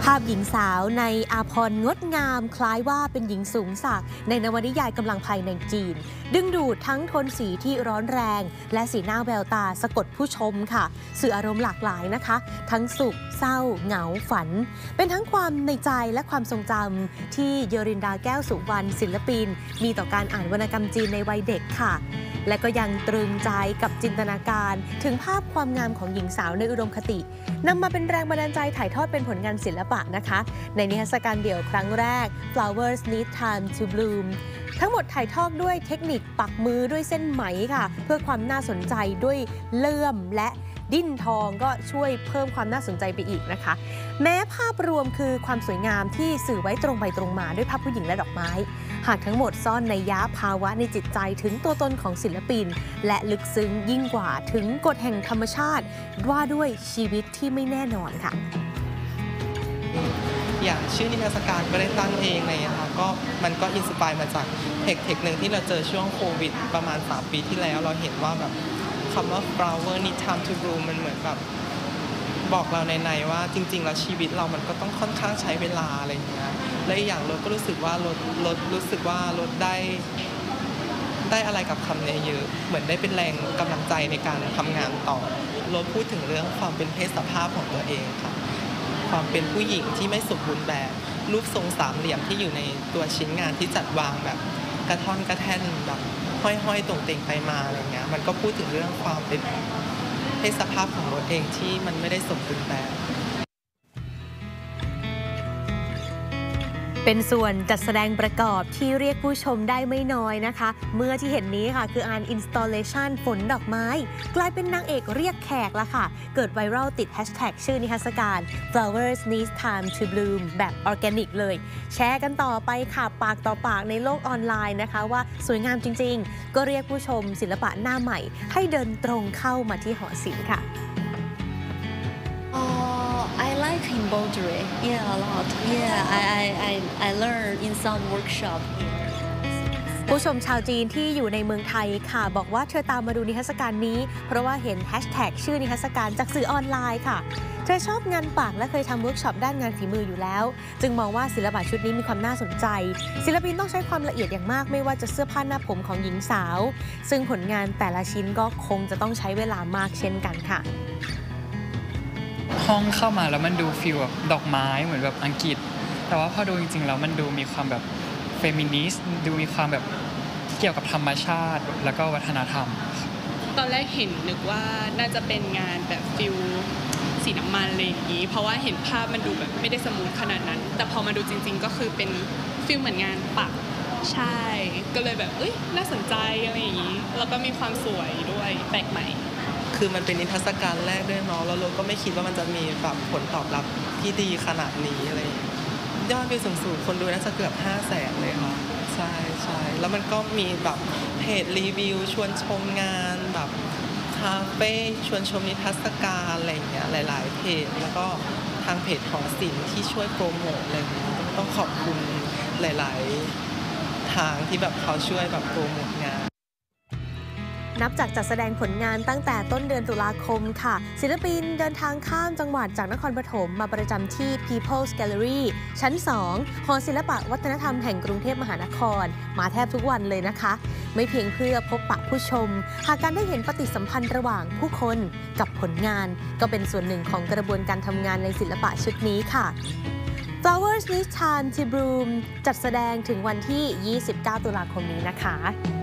าพหญิงสาวในอาภรณ์งดงามคล้ายว่าเป็นหญิงสูงศักดิ์ในนวนิยายกำลังภายในจีนดึงดูดทั้งโทนสีที่ร้อนแรงและสีหน้าแววตาสะกดผู้ชมค่ะสื่ออารมณ์หลากหลายนะคะทั้งสุขเศร้าเหงาฝันเป็นทั้งความในใจและความทรงจำที่เยรินดาแก้วสุวรรณศิลปินมีต่อการอ่านวรรณกรรมจีนในวัยเด็กค่ะและก็ยังตรึงใจกับจินตนาการถึงภาพความงามของหญิงสาวในอุดมคตินำมาเป็นแรงบันดาลใจถ่ายทอดเป็นผลงานศิลปะนะคะในนิทรรศการเดี่ยวครั้งแรก Flowers Need Time to Bloom ทั้งหมดถ่ายทอดด้วยเทคนิคปักมือด้วยเส้นไหมค่ะเพื่อความน่าสนใจด้วยเลื่อมและดิ้นทองก็ช่วยเพิ่มความน่าสนใจไปอีกนะคะแม้ภาพรวมคือความสวยงามที่สื่อไว้ตรงไปตรงมาด้วยภาพผู้หญิงและดอกไม้หากทั้งหมดซ่อนนัยยะภาวะในจิตใจถึงตัวตนของศิลปินและลึกซึ้งยิ่งกว่าถึงกฎแห่งธรรมชาติว่าด้วยชีวิตที่ไม่แน่นอนค่ะอย่างชื่อนิทรรศการก็ได้ตั้งเองเลยนะคะก็มันก็อินสปายมาจากเทคหนึ่งที่เราเจอช่วงโควิดประมาณ3 ปีที่แล้วเราเห็นว่าแบบคำว่า flower need time to bloom มันเหมือนแบบบอกเราในว่าจริงๆแล้วชีวิตเรามันก็ต้องค่อนข้างใช้เวลาอะไรอย่างเงี้ยและอีกอย่างรถก็รู้สึกว่ารถได้อะไรกับคำนี้เยอะเหมือนได้เป็นแรงกำลังใจในการทำงานต่อรถพูดถึงเรื่องความเป็นเพศสภาพของตัวเองค่ะความเป็นผู้หญิงที่ไม่สมบูรณ์แบบรูปทรงสามเหลี่ยมที่อยู่ในตัวชิ้นงานที่จัดวางแบบกระท่อนกระแท่นแบบห้อยตรงเต่งไปมาอะไรเงี้ยมันก็พูดถึงเรื่องความเป็นเพศสภาพของรถเองที่มันไม่ได้สมบูรณ์แบบเป็นส่วนจัดแสดงประกอบที่เรียกผู้ชมได้ไม่น้อยนะคะเมื่อที่เห็นนี้ค่ะคืออัน installation ฝนดอกไม้กลายเป็นนางเอกเรียกแขกละค่ะเกิดไวรัลติดแฮชแท็กชื่อนิทรรศการ Flowers Need Time to Bloom แบบออร์แกนิกเลยแชร์กันต่อไปค่ะปากต่อปากในโลกออนไลน์นะคะว่าสวยงามจริงๆก็เรียกผู้ชมศิลปะหน้าใหม่ให้เดินตรงเข้ามาที่หอศิลป์ค่ะ I like embroidery. Yeah, a lot. Yeah, I learned in some workshop. ผู้ชมชาวจีนที่อยู่ในเมืองไทยค่ะบอกว่าเธอตามมาดูนิทรรศการนี้เพราะว่าเห็นแฮชแท็กชื่อนิทรรศการจากสื่อออนไลน์ค่ะเธอชอบงานปักและเคยทำเวิร์กช็อปด้านงานฝีมืออยู่แล้วจึงมองว่าศิลปะชุดนี้มีความน่าสนใจศิลปินต้องใช้ความละเอียดอย่างมากไม่ว่าจะเสื้อผ้าหน้าผมของหญิงสาวซึ่งผลงานแต่ละชิ้นก็คงจะต้องใช้เวลามากเช่นกันค่ะห้องเข้ามาแล้วมันดูฟีลแบบดอกไม้เหมือนแบบอังกฤษแต่ว่าพอดูจริงๆแล้วมันดูมีความแบบเฟมินิสต์ดูมีความแบบเกี่ยวกับธรรมชาติแล้วก็วัฒนธรรมตอนแรกเห็นนึกว่าน่าจะเป็นงานแบบฟิลสีน้ำมันอะไรอย่างนี้เพราะว่าเห็นภาพมันดูแบบไม่ได้สมูทขนาดนั้นแต่พอมาดูจริงๆก็คือเป็นฟิลเหมือนงานปักใช่ก็เลยแบบน่าสนใจอะไรอย่างนี้แล้วก็มีความสวยด้วยแปลกใหม่คือมันเป็นนิทรรศการแรกด้วยเนาะแล้วเราก็ไม่คิดว่ามันจะมีแบบผลตอบรับที่ดีขนาดนี้อะไรยอดวิวสูงๆคนดูน่าจะเกือบ500,000เลยค่ะใช่แล้วมันก็มีแบบเพจรีวิวชวนชมงานแบบคาเฟ่ชวนชมนิทรรศการอะไรอย่างเงี้ยหลายๆเพจแล้วก็ทางเพจหอศิลป์ที่ช่วยโปรโมทอะไรอย่างเงี้ยต้องขอบคุณหลายๆทางที่แบบเขาช่วยแบบโปรโมทงานนับจากจัดแสดงผลงานตั้งแต่ต้นเดือนตุลาคมค่ะศิลปินเดินทางข้ามจังหวัดจากนครปฐมมาประจำที่ People's Gallery ชั้น 2 หอศิลปะวัฒนธรรมแห่งกรุงเทพมหานครมาแทบทุกวันเลยนะคะไม่เพียงเพื่อพบปะผู้ชมหากการได้เห็นปฏิสัมพันธ์ระหว่างผู้คนกับผลงานก็เป็นส่วนหนึ่งของกระบวนการทำงานในศิลปะชุดนี้ค่ะ Flowers Need Time to Bloom จัดแสดงถึงวันที่ 29 ตุลาคมนี้นะคะ